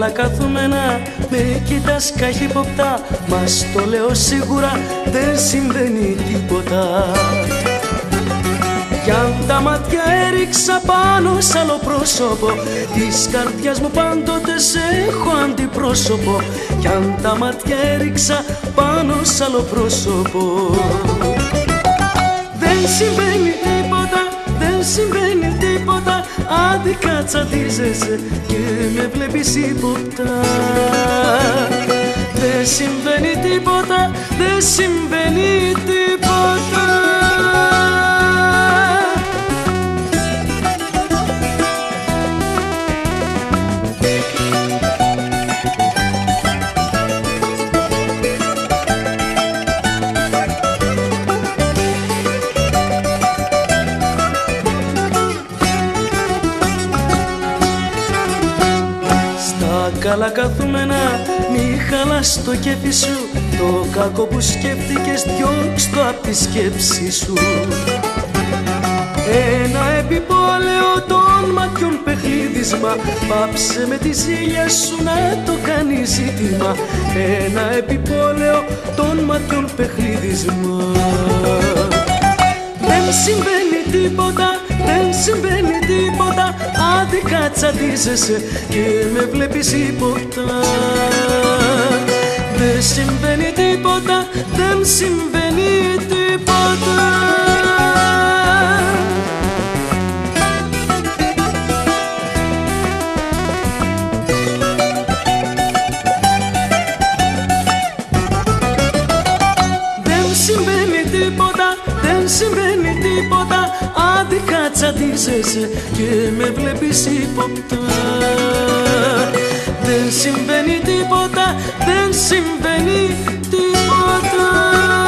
καλά καθούμενα με κοιτάς καχύποπτα, μα στο λέω σίγουρα δεν συμβαίνει τίποτα. Κι αν τα μάτια έριξα πάνω σ' άλλο πρόσωπο, της καρδιάς μου πάντοτε σε έχω αντιπρόσωπο. Κι αν τα μάτια έριξα πάνω σ' άλλο πρόσωπο, δεν συμβαίνει τίποτα, δεν συμβαίνει τίποτα. Άδικα τσαντίζεσαι και με βλέπεις ύποπτα. Δεν συμβαίνει τίποτα, δεν συμβαίνει τίποτα. Καλά καθούμενα μη χαλάς το κέφι σου, το κακό που σκέφτηκες διώξ' το απ' τη σκέψη σου. Ένα επιπόλαιο των ματιών παιχνίδισμα, πάψε με τη ζήλια σου να το κάνει ζήτημα. Ένα επιπόλαιο των ματιών παιχνίδισμα. Δεν συμβαίνει τίποτα, δεν συμβαίνει τίποτα. Άδικα τσαντίζεσαι και με βλέπεις ύποπτα. Δεν συμβαίνει τίποτα, δεν συμβαίνει τίποτα. Δεν συμβαίνει τίποτα, δεν συμβαίνει τίποτα. Άδικα τσαντίζεσαι και με βλέπεις ύποπτα. Δεν συμβαίνει τίποτα, δεν συμβαίνει τίποτα.